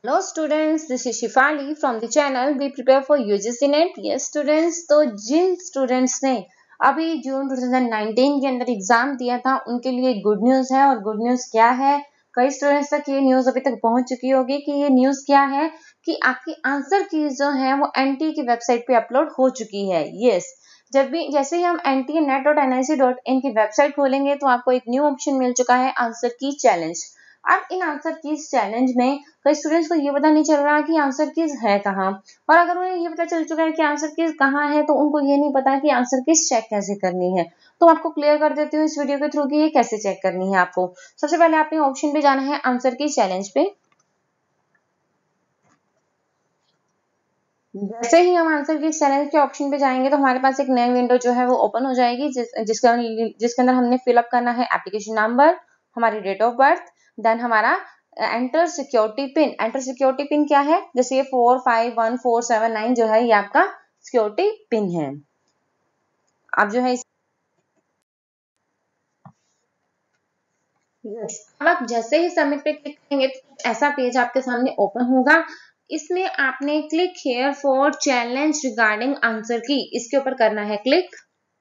Hello students, this is Shifali from the channel We Prepare for UGC NET. Yes students, तो जिन students ने अभी जून 2019 के अंदर exam दिया था उनके लिए गुड न्यूज है। और गुड न्यूज क्या है, कई स्टूडेंट्स तक ये न्यूज अभी तक पहुंच चुकी होगी कि ये न्यूज क्या है कि आपकी आंसर की जो है वो एनटीए की वेबसाइट पे अपलोड हो चुकी है। यस, जैसे ही हम NTA.NIC.in की वेबसाइट खोलेंगे तो आपको एक न्यू ऑप्शन मिल चुका है आंसर की चैलेंज। अब इन आंसर कीज चैलेंज में कई स्टूडेंट्स को ये पता नहीं चल रहा कि आंसर कीज है कहाँ, और अगर उन्हें ये पता चल चुका है कि आंसर कीज कहाँ है तो उनको ये नहीं पता कि आंसर कीज चेक कैसे करनी है। तो आपको क्लियर कर देती हूँ इस वीडियो के थ्रू कि ये कैसे चेक करनी है। आपको सबसे पहले आपने ऑप्शन पे जाना है आंसर कीज चैलेंज पे। जैसे ही हम आंसर की चैलेंज के ऑप्शन पे जाएंगे तो हमारे पास एक नई विंडो जो है वो ओपन हो जाएगी जिसके अंदर हमने फिलअप करना है एप्लीकेशन नंबर, हमारी डेट ऑफ बर्थ, देन हमारा enter security pin. Enter security pin क्या है, जैसे ये 451479 जो है ये आपका सिक्योरिटी पिन है। अब जो है अब आप जैसे ही सबमिट पे क्लिक करेंगे तो ऐसा पेज आपके सामने ओपन होगा। इसमें आपने click here for challenge regarding answer की, इसके ऊपर करना है क्लिक।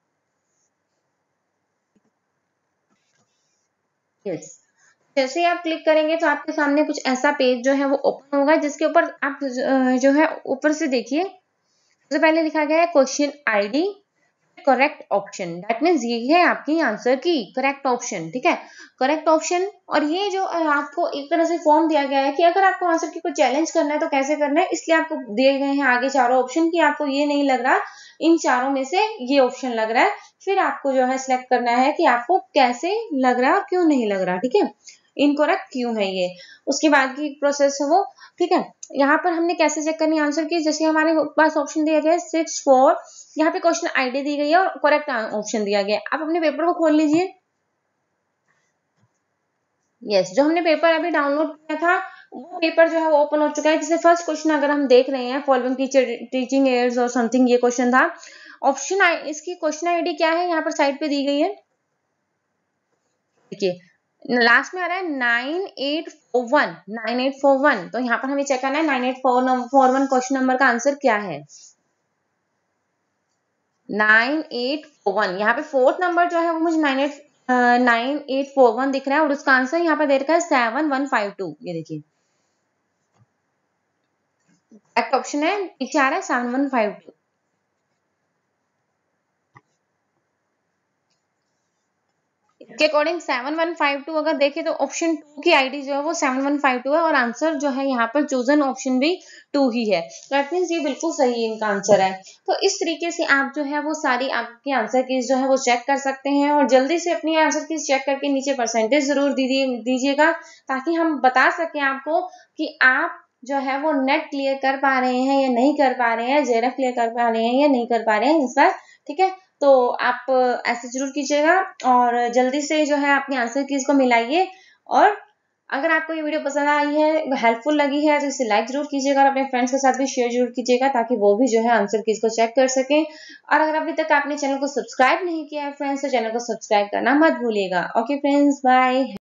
यस, जैसे ही आप क्लिक करेंगे तो आपके सामने कुछ ऐसा पेज जो है वो ओपन होगा जिसके ऊपर आप जो है ऊपर से देखिए सबसे पहले लिखा गया है question ID correct option. That means ये है आपकी आंसर की करेक्ट ऑप्शन। ठीक है, करेक्ट ऑप्शन। और ये जो आपको एक तरह से फॉर्म दिया गया है कि अगर आपको आंसर की कोई चैलेंज करना है तो कैसे करना है, इसलिए आपको दिए गए हैं आगे चारों ऑप्शन कि आपको ये नहीं लग रहा इन चारों में से ये ऑप्शन लग रहा है, फिर आपको जो है सिलेक्ट करना है कि आपको कैसे लग रहा है और क्यों नहीं लग रहा। ठीक है, इनकरेक्ट क्यों है ये, उसके बाद की प्रोसेस है वो। ठीक है, यहाँ पर हमने कैसे चेक करनी आंसर की, जैसे हमारे पास ऑप्शन दिया गया है 6 4, यहाँ पे क्वेश्चन आईडी दी गई है और करेक्ट ऑप्शन दिया गया है। आप अपने पेपर को खोल लीजिए। यस, जो हमने पेपर अभी डाउनलोड किया था वो पेपर जो है वो ओपन हो चुका है। जैसे फर्स्ट क्वेश्चन अगर हम देख रहे हैं फॉलोइंग टीचिंग एड्स और समथिंग, ये क्वेश्चन था। ऑप्शन इसकी क्वेश्चन आईडी क्या है यहाँ पर साइड पे दी गई है, देखिए लास्ट में आ रहा है 9841। तो यहाँ पर हमें चेक करना है 9841 क्वेश्चन नंबर का आंसर क्या है। 9841, यहाँ पे फोर्थ नंबर जो है वो मुझे 9841 दिख रहा है और उसका आंसर यहाँ पर दे रखा है 7152। ये देखिए करेक्ट ऑप्शन है, पीछे आ रहा है 7152। के अकॉर्डिंग 7152 अगर देखें तो ऑप्शन 2 की आईडी जो है वो 7152 है और आंसर जो है यहाँ पर चूजन ऑप्शन भी 2 ही है। दैट मीन्स ये बिल्कुल सही इनका आंसर है। तो इस तरीके से आप जो है वो सारी आपकी आंसर कीज जो है वो चेक कर सकते हैं और जल्दी से अपनी आंसर कीज चेक करके नीचे परसेंटेज जरूर दीजिएगा ताकि हम बता सकें आपको कि आप जो है वो नेट क्लियर कर पा रहे हैं या नहीं कर पा रहे हैं, जेआरएफ क्लियर कर पा रहे हैं या नहीं कर पा रहे हैं इस बार। ठीक है, तो आप ऐसे जरूर कीजिएगा और जल्दी से जो है अपनी आंसर कीज को मिलाइए। और अगर आपको ये वीडियो पसंद आई है, हेल्पफुल लगी है तो इसे लाइक जरूर कीजिएगा और अपने फ्रेंड्स के साथ भी शेयर जरूर कीजिएगा ताकि वो भी जो है आंसर कीज को चेक कर सकें। और अगर अभी तक आपने चैनल को सब्सक्राइब नहीं किया है फ्रेंड्स तो चैनल को सब्सक्राइब करना मत भूलिएगा। Okay friends, bye.